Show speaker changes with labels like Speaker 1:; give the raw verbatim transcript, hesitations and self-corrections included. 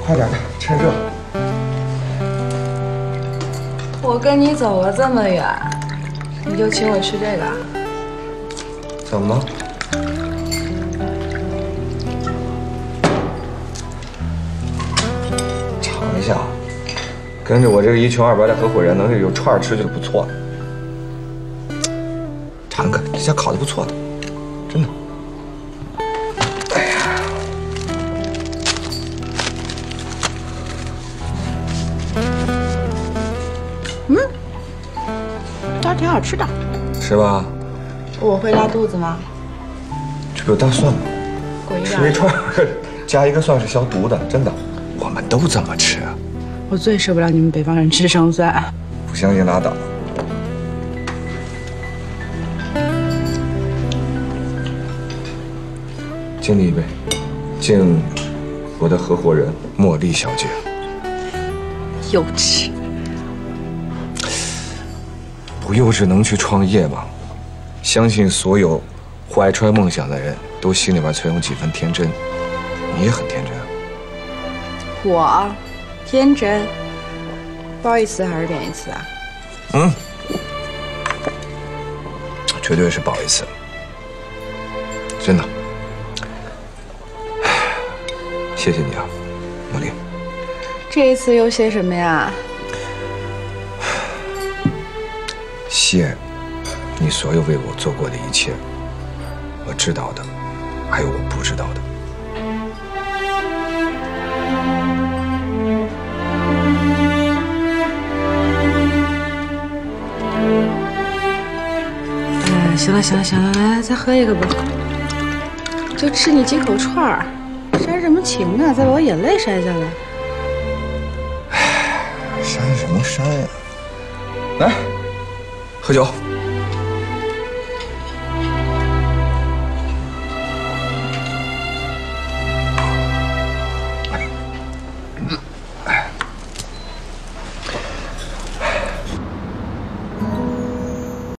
Speaker 1: 快点的，趁热。
Speaker 2: 我跟你走了这么远，你就请我吃这个？
Speaker 1: 怎么了？尝一下，跟着我这个一穷二白的合伙人，能有串吃就不错了。尝个，这家烤的不错的，真的。哎呀，
Speaker 2: 嗯，倒是挺好吃的，
Speaker 1: 是吧？
Speaker 2: 我会拉肚子吗？
Speaker 1: 这不有大蒜吗？吃一串加一个蒜是消毒的，真的。我们都这么吃。
Speaker 2: 我最受不了你们北方人吃生蒜。
Speaker 1: 不相信拉倒。敬你一杯，敬我的合伙人茉莉小姐。
Speaker 2: 幼稚。
Speaker 1: 不幼稚能去创业吗？相信所有怀揣梦想的人都心里边存有几分天真。你也很天真。
Speaker 2: 我天真。包一次还是点一次啊？
Speaker 1: 嗯，绝对是包一次。真的。谢谢你啊，茉莉。
Speaker 2: 这一次又谢什么呀？
Speaker 1: 谢你所有为我做过的一切，我知道的，还有我不知道的。
Speaker 2: 哎，行了行了行了，来来，再喝一个吧。就吃你几口串儿，煽什么情啊？再把我眼泪煽下来。
Speaker 1: 唉，煽什么煽呀？来，喝酒。